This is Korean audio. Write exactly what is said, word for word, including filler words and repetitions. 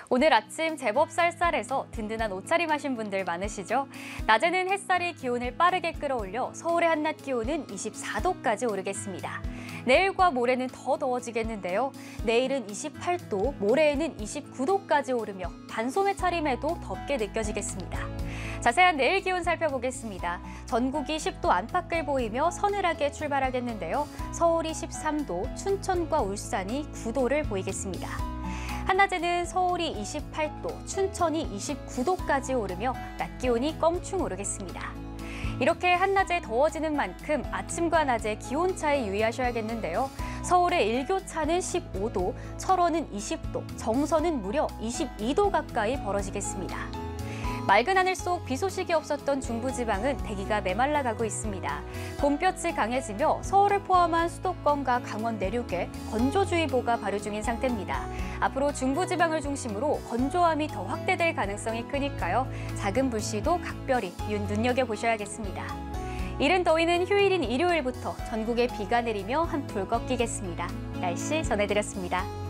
오늘 아침 제법 쌀쌀해서 든든한 옷차림 하신 분들 많으시죠? 낮에는 햇살이 기온을 빠르게 끌어올려 서울의 한낮 기온은 이십사 도까지 오르겠습니다. 내일과 모레는 더 더워지겠는데요. 내일은 이십팔 도, 모레에는 이십구 도까지 오르며 반소매 차림에도 덥게 느껴지겠습니다. 자세한 내일 기온 살펴보겠습니다. 전국이 십 도 안팎을 보이며 서늘하게 출발하겠는데요. 서울이 십삼 도, 춘천과 울산이 구 도를 보이겠습니다. 한낮에는 서울이 이십팔 도, 춘천이 이십구 도까지 오르며 낮 기온이 껑충 오르겠습니다. 이렇게 한낮에 더워지는 만큼 아침과 낮의 기온 차에 유의하셔야겠는데요. 서울의 일교차는 십오 도, 철원은 이십 도, 정선은 무려 이십이 도 가까이 벌어지겠습니다. 맑은 하늘 속 비 소식이 없었던 중부지방은 대기가 메말라가고 있습니다. 봄볕이 강해지며 서울을 포함한 수도권과 강원 내륙에 건조주의보가 발효 중인 상태입니다. 앞으로 중부지방을 중심으로 건조함이 더 확대될 가능성이 크니까요. 작은 불씨도 각별히 눈여겨보셔야겠습니다. 이른 더위는 휴일인 일요일부터 전국에 비가 내리며 한풀 꺾이겠습니다. 날씨 전해드렸습니다.